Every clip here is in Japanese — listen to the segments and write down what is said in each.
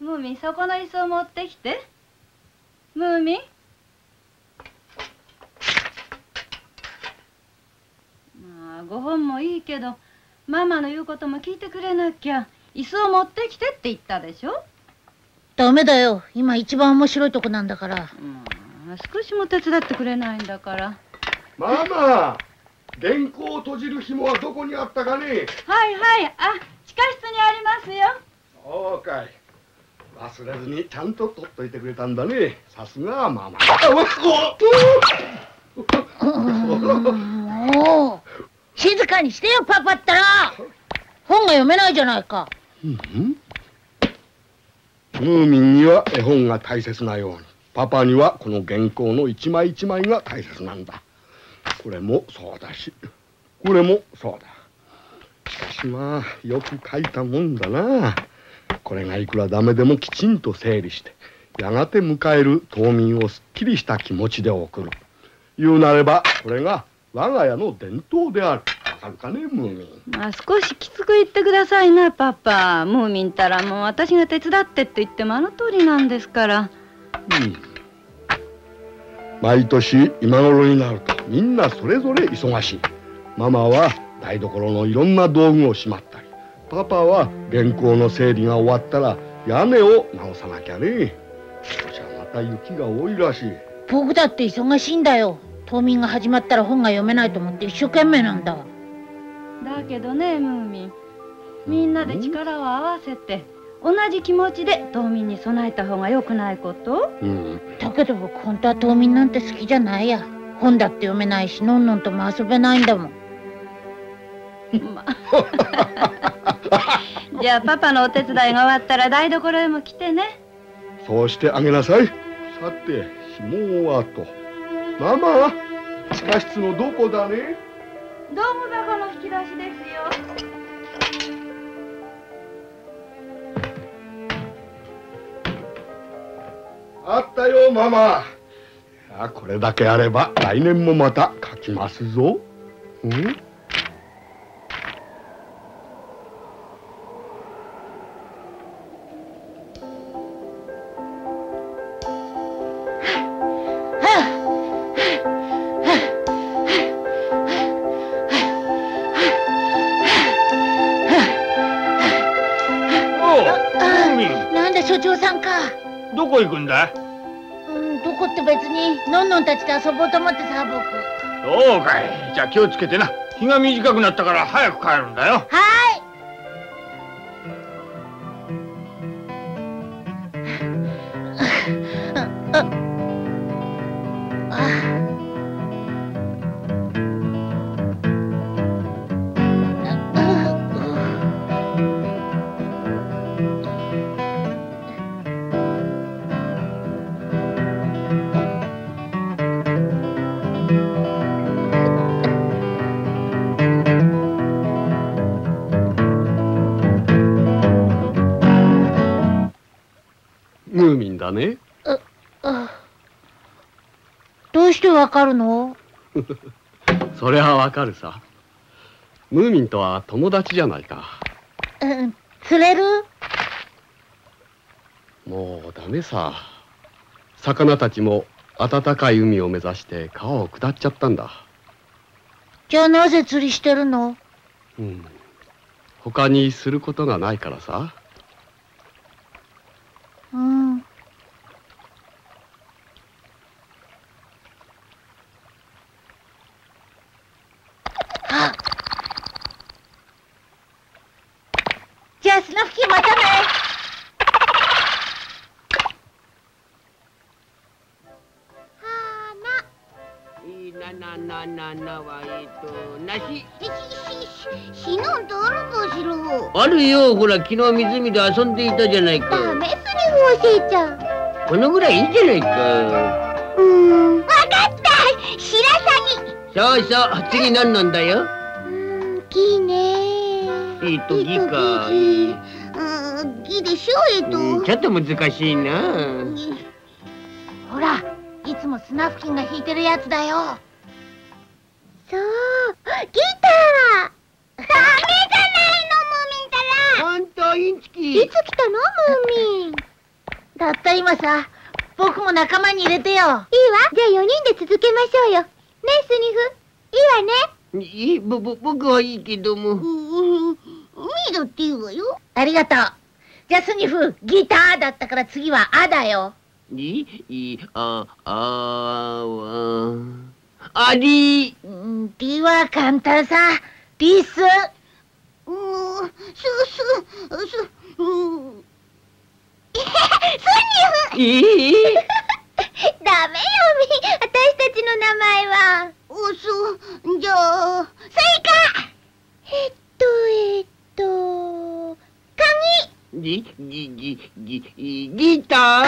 ムーミン、そこの椅子を持ってきて。ムーミン。まあ、5本もいいけど、ママの言うことも聞いてくれなきゃ。椅子を持ってきてって言ったでしょ。 ダメだよ。今一番面白いとこなんだから。 少しも手伝ってくれないんだから。 ママ、原稿を閉じる紐はどこにあったかね。 はいはい、あ、地下室にありますよ。 そうかい。忘れずにちゃんと取っといてくれたんだね。さすがママ。 もう静かにしてよ、パパったら。本が読めないじゃないか。 ムーミンには絵本が大切なように、パパにはこの原稿の一枚一枚が大切なんだ。これもそうだし、これもそうだ。しかしまあ、よく書いたもんだな。これがいくらダメでもきちんと整理して、やがて迎える島民をすっきりした気持ちで送る。言うなれば、これが我が家の伝統である。わかるかね、ムーミン。 まあ、少しきつく言ってくださいな、パパ。ムーミンたらもう私が手伝ってって言ってもあの通りなんですから。 毎年今頃になるとみんなそれぞれ忙しい。ママは台所のいろんな道具をしまったり、パパは原稿の整理が終わったら屋根を直さなきゃね。今年はまた雪が多いらしい。 僕だって忙しいんだよ。冬眠が始まったら本が読めないと思って一生懸命なんだ。 だけどね、ムーミン、みんなで力を合わせて同じ気持ちで冬眠に備えた方がよくないこと？ だけど僕本当は冬眠なんて好きじゃないや。本だって読めないし、のんのんとも遊べないんだもん。 じゃあパパのお手伝いが終わったら台所へも来てね。 そうしてあげなさい。さて、紐はと。ママ、地下室のどこだね？ 道具箱の引き出しですよ。 あったよ、ママ。これだけあれば来年もまた書きますぞ。 なんだ所長さんか。 どこ行くんだ？ どこって別にのんのんたちと遊ぼうと思ってさ、僕。 そうかい。じゃあ気をつけてな。日が短くなったから早く帰るんだよ。 はい。 ムーミンだね。 どうしてわかるの？ そりゃわかるさ。ムーミンとは友達じゃないか。 釣れる？ もうダメさ。魚たちも暖かい海を目指して川を下っちゃったんだ。 じゃあなぜ釣りしてるの？ 他にすることがないからさ。 じゃあスナフキンまたね。 梨。 シノンとあるかしら。 あるよ。ほら、昨日湖で遊んでいたじゃないか。 ダメすぎ、おせいちゃん。 このぐらいいいじゃないか。 わかった。白鷺。 そうそう。次何なんだよ。 ギね。 ギか。 ギでしょ、 ちょっと難しいな。 ほら、いつもスナフキンが弾いてるやつだよ。 そう、ギター。ダメじゃないの、ムーミンたら。 ほんと、インチキ。 いつ来たの、ムーミン。 今さ。僕も仲間に入れてよ。 いいわ。じゃあ4人で続けましょうよ。ねえ、スニフ。いいわね。 僕はいいけども。 ミードっていいわよ。 ありがとう。じゃあスニフ、ギターだったから次はアだよ。 あり。 リは簡単さ。リス。 ダメよ、私たちの名前は。じゃあ、スイカ。 ギター。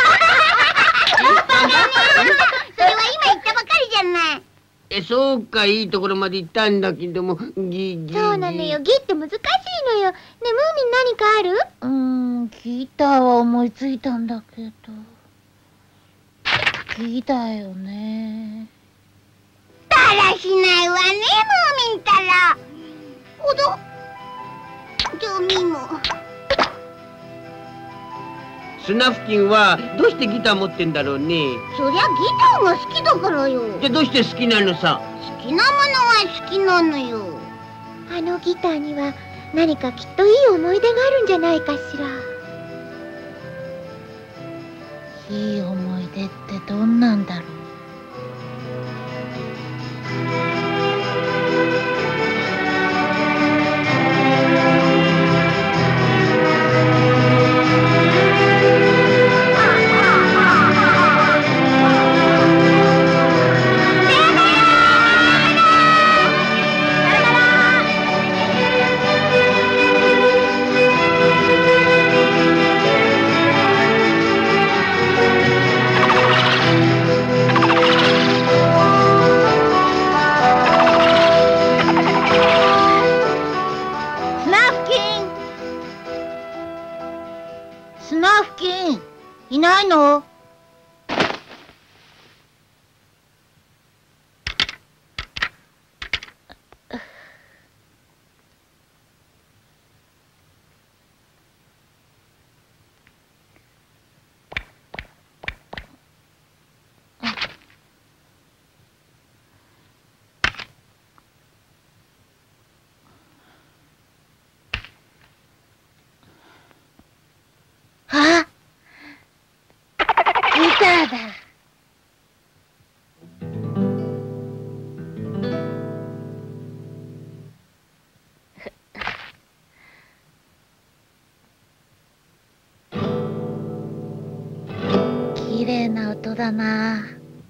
それは今言ったばかりじゃない。 そうか、いいところまで行ったんだけども。 そうなのよ、ギって難しいのよ。ねえ、ムーミン何かある？ ギターは思いついたんだけど。ギだよね。 だらしないわね、ムーミンたら。じゃあミも。 スナフキンはどうしてギター持ってんだろうね。 そりゃギターが好きだからよ。 じゃあどうして好きなのさ。 好きなものは好きなのよ。あのギターには何かきっといい思い出があるんじゃないかしら。 いい思い出ってどんなんだろう。スナフキン、いないの？あ、ギターだ。綺麗な音だな。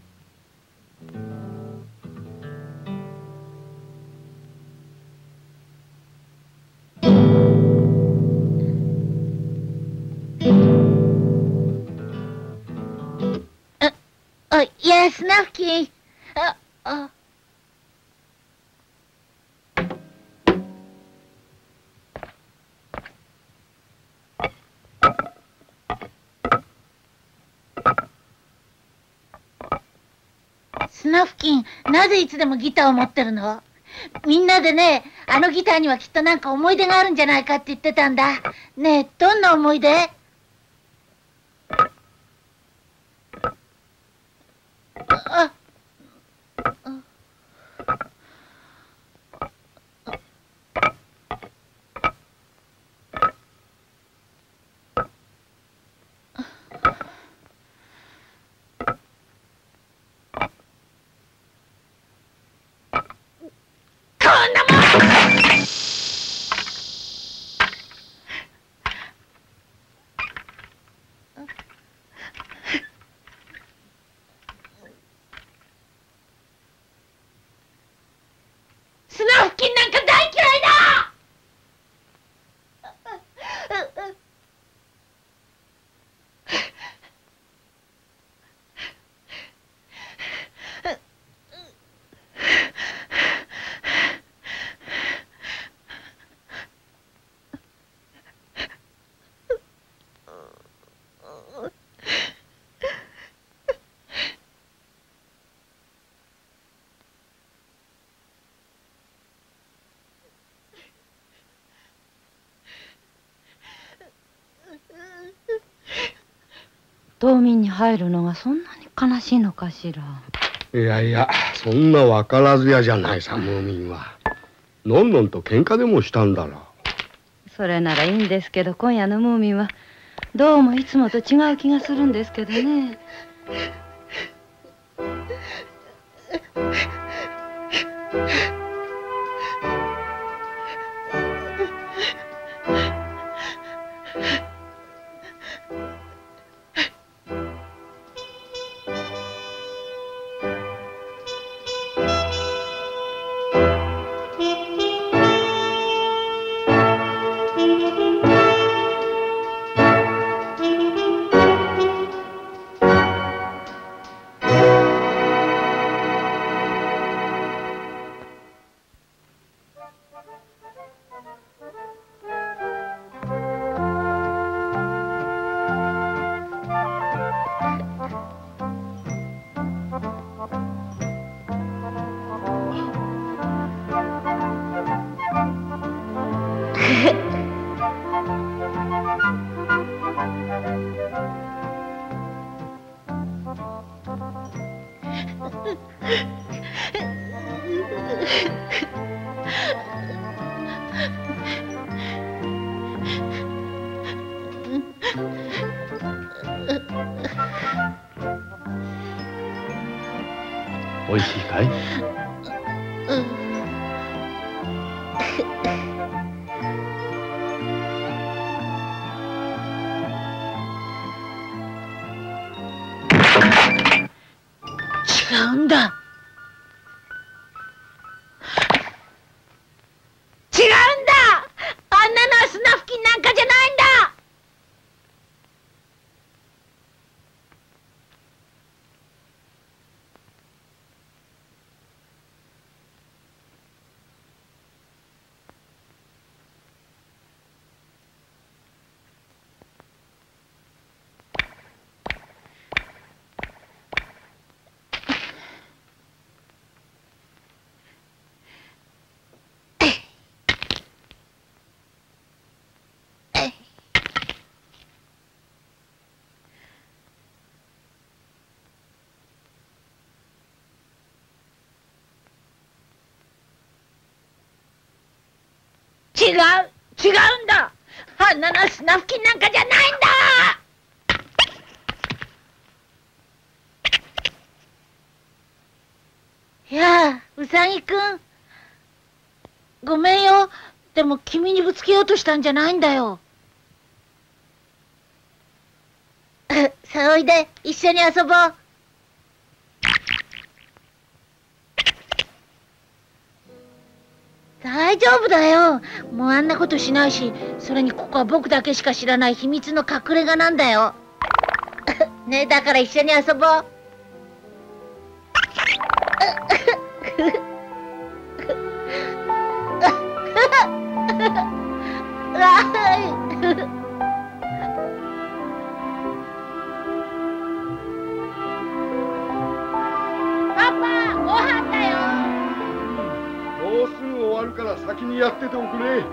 いや、スナフキン。スナフキン、なぜいつでもギターを持ってるの？みんなでね、あのギターにはきっとなんか思い出があるんじゃないかって言ってたんだ。ねえ、どんな思い出？ 冬眠に入るのがそんなに悲しいのかしら。 いやいや、そんな分からずやじゃないさ、ムーミンは。のんのんと喧嘩でもしたんだろう。 それならいいんですけど、今夜のムーミンはどうもいつもと違う気がするんですけどね。 おいしいかい？ 違うんだ。違うんだ。あんなのはスナフキンなんかじゃないんだ。違うんだ。あんなのはスナフキンなんかじゃないんだ。やあ、ウサギくん。ごめんよ。でも君にぶつけようとしたんじゃないんだよ。さあおいで、一緒に遊ぼう。大丈夫だよ。もうあんなことしないし、それにここは僕だけしか知らない秘密の隠れ家なんだよ。ねえ、だから一緒に遊ぼう。パパ、ご飯だよ。 もうすぐ終わるから先にやってておくれ。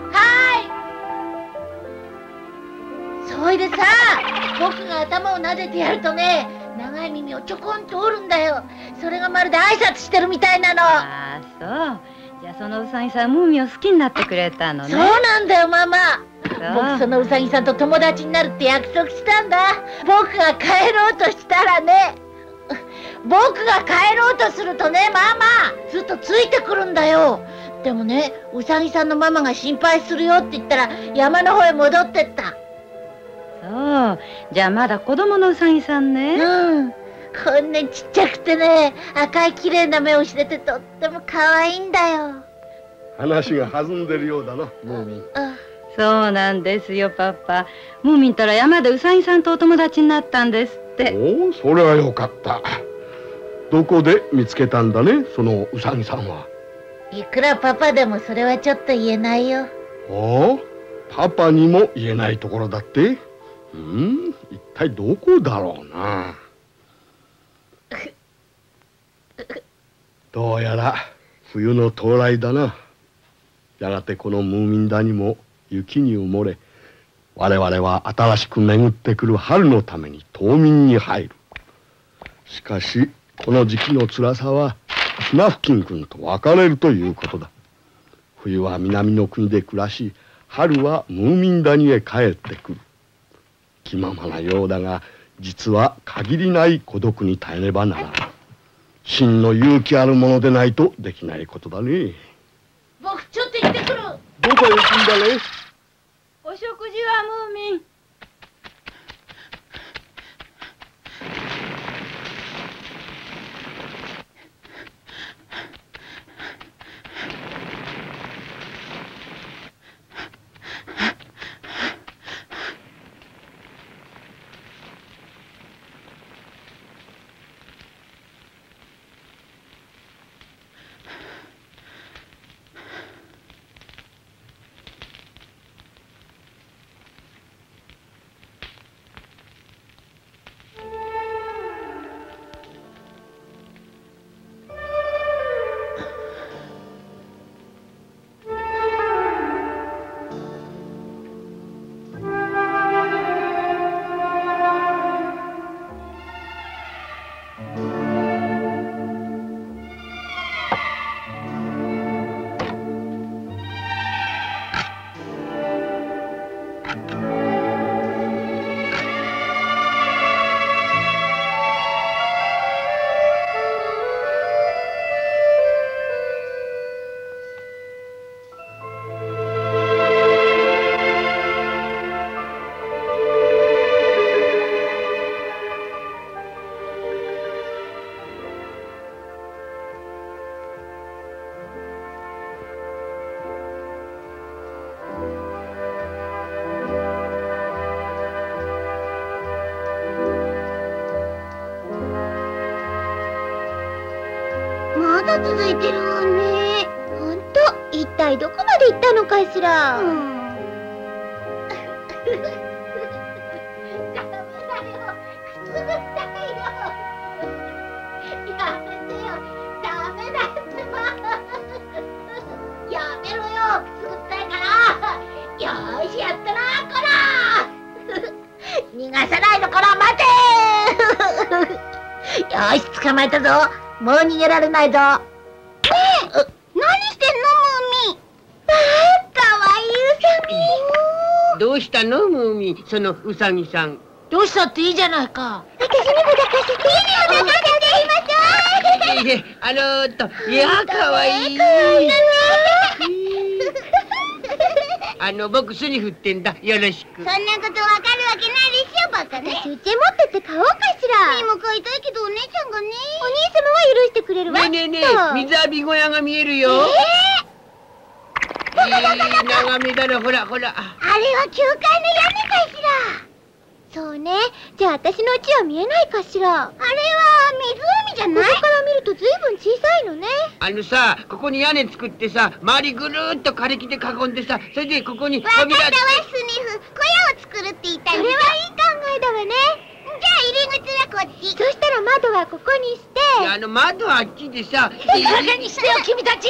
そいでさ、僕が頭を撫でてやるとね、長い耳をちょこんと折るんだよ。それがまるで挨拶してるみたいなの。 ああ、そう。じゃあそのウサギさんムーミンを好きになってくれたのね。 そうなんだよ、ママ。 そう僕そのウサギさんと友達になるって約束したんだ。僕が帰ろうとしたらね、僕が帰ろうとするとね、ママずっとついてくるんだよ。でもね、ウサギさんのママが心配するよって言ったら山の方へ戻ってった。 そう。じゃあまだ子供のウサギさんね。 うん。こんなにちっちゃくてね、赤い綺麗な目をしててとっても可愛いんだよ。 話が弾んでるようだな、ムーミン。 そうなんですよ、パパ。ムーミンたら山でウサギさんとお友達になったんですって。 おお、それはよかった。どこで見つけたんだね、そのウサギさんは。 いくらパパでもそれはちょっと言えないよ。 おお、パパにも言えないところだって。一体どこだろうな。どうやら冬の到来だな。やがてこのムーミン谷も雪に埋もれ、 我々は新しく巡ってくる春のために冬眠に入る。しかしこの時期の辛さはスナフキン君と別れるということだ。冬は南の国で暮らし、春はムーミン谷へ帰ってくる。気ままなようだが、実は限りない孤独に耐えねばならない。真の勇気あるものでないとできないことだね。 僕ちょっと行ってくる。 どこへ行くんだね。 お食事はムーミン。 まだ続いてるわね。ほんと、一体どこまで行ったのかしら。 逃がさないのから待てよし、捕まえたぞ。もう逃げられないぞ。ねえ、何してんの、ムーミン。ああ、かわいいうさぎ。 どうしたのムーミン、そのうさぎさん。 どうしたっていいじゃないか。 私にも抱かせて。抱かせて、 いや、かわいい。僕巣に振ってんだ。よろしく。 そんなことわかるわけないでしょ、バカね。私、うち持ってって買おうかしら。みーも買いたいけど、お姉ちゃんがね。お兄様は許してくれるわ。 ねえねえねえ、水浴び小屋が見えるよ。眺めだろ、ほらほら。 あれは教会の屋根かしら。そうね。じゃあ私の家は見えないかしら。あれは湖じゃない？ここから見るとずいぶん小さいのね。 ここに屋根作ってさ、周りぐるーっと枯れ木で囲んでさ、それでここにわかったわ、スニフ。小屋を作るって言ったんでしょ。それはいい考えだわね。じゃあ入り口はこっち。そしたら窓はここにして。 窓はあっちでさ。 いい加減にしてよ、君たち。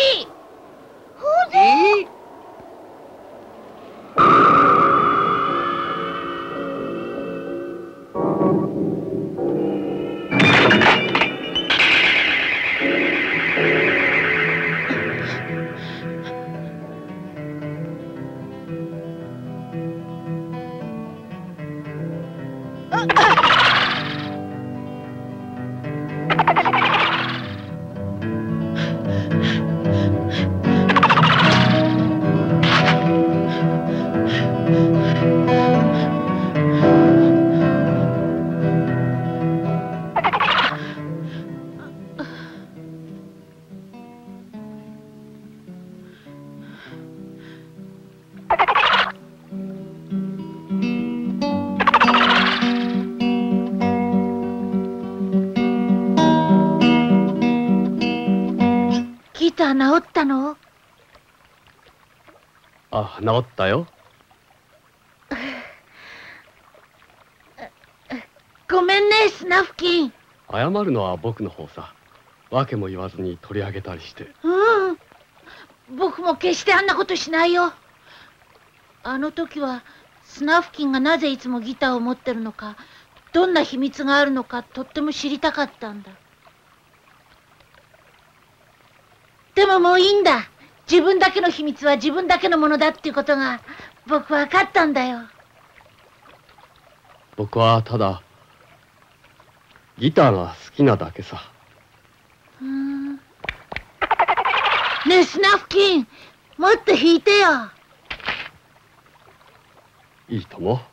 治ったの？ あ、治ったよ。 ごめんね、スナフキン。 謝るのは僕の方さ。訳も言わずに取り上げたりして。 僕も決してあんなことしないよ。あの時はスナフキンがなぜいつもギターを持ってるのか、どんな秘密があるのかとっても知りたかったんだ。でももういいんだ。自分だけの秘密は自分だけのものだっていうことが僕分かったんだよ。 僕はただギターが好きなだけさ。 ねえスナフキン、もっと弾いてよ。 いいとも。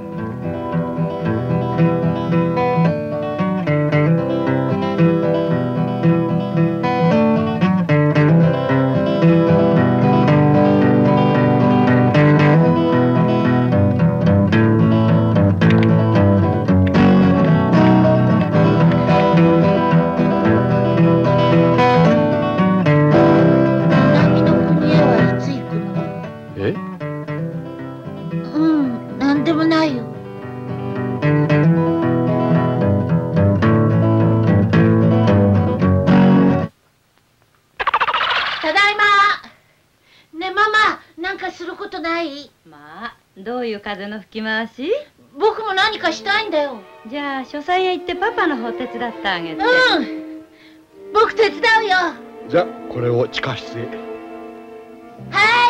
なんでもないよ。ただいま。ねえママ、なんかすることない？ まあ、どういう風の吹き回し？ 僕も何かしたいんだよ。 じゃあ書斎へ行ってパパの方手伝ってあげて。 僕手伝うよ。 じゃあこれを地下室へ。 はい。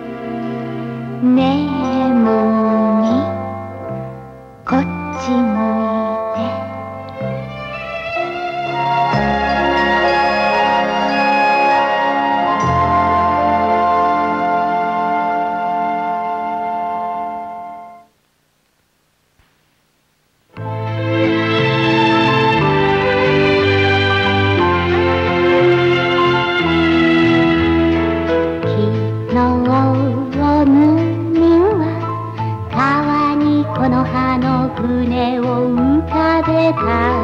ねえムーミン、こっち向いて。船を浮かべた。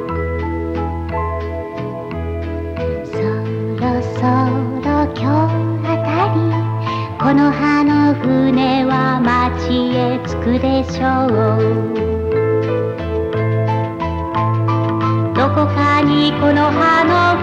そろそろ今日あたりこの葉の船は町へ着くでしょう。どこかにこの葉の